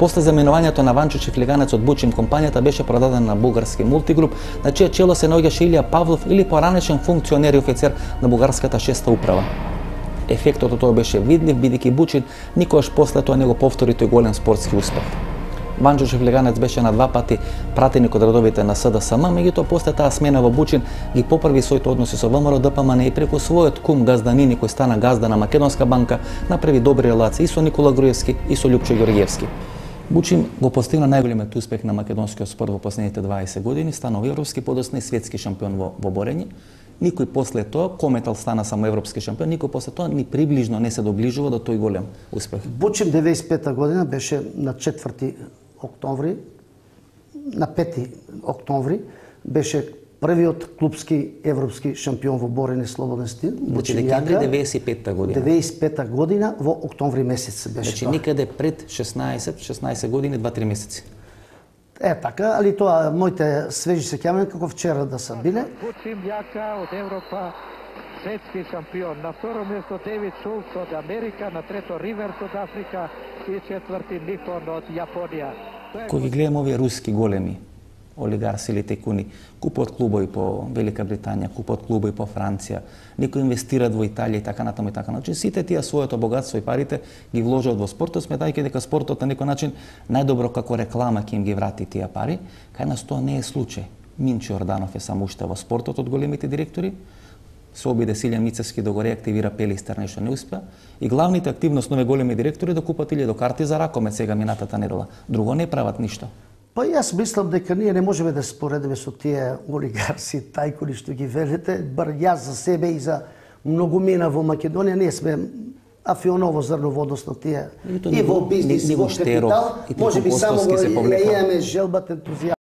После заменувањето на Ванчо Чифлиганец од Бучим, компанијата беше продадена на бугарски мултигруп, на чие чело се наоѓаше Илија Павлов или поранешен функционер и офицер на бугарската 6-та управа. Ефектот од тоа беше видлив, бидејќи Бучин никогаш после тоа не го повтори тој голем спортски успех. Ванчо Чифлиганец беше на 2 пати пратеник од редовите на СДСМ, меѓутоа после таа смена во Бучин ги поправи своите односи со ВМРО ДПМН и преку својот кум Газданини, кој стана газда на Македонска банка, направи добри релации и со Никола Груевски и со Љупчо Ѓорѓевски. Бучин го постигна најголемиот успех на македонскиот спорт во последните 20 години, станува европски, подосна и светски шампион во борење. Никој после тоа, Кометал стана само европски шампион, никој после тоа ни приближно не се доближува до тој голем успех. Бучим 95 година беше на 4 октомври, на 5 октомври беше првиот клубски европски шампион во борење слободен стил. Значи декември 95 година. 95 година во октомври месец беше. Значи тоа. никаде пред 16 години 2-3 месеци. Така, али тоа моите свежи сеќавања како вчера да се биле. Бучим Јака од Европа, светски шампион. На второ место Девид Шулц од Америка, на трето Риверс од Африка и четврти Никон од Јапонија. Кога ги гледаме овие руски големи олигарси или текуни, купуваат клубови по Велика Британија, купуваат клубови по Франција, некои инвестираат во Италија и така натаму и така. Значи сите тие своето богатство и парите ги вложат во спортот, сметајќи дека спортот на некој начин најдобро како реклама ќе им ги врати тие пари. Кај нас тоа не е случај. Минчо Орданов е само уште во спортот од големите директори. Се обиде Силјан Мицевски да го реактивира Пелистер, нешто не успеа. И главните активност на овие големи директори да купат 1000 карти за ракомет сега минатата недела. Друго не прават ништо. Па јас мислам дека ние не можеме да се споредиме со тие олигарси, тајкуни што ги велите, бар јас за себе и за многумина во Македонија, ние сме афионово зрноводост на тие и во бизнис, и во капитал, може би само го имаме желбат ентузијазм.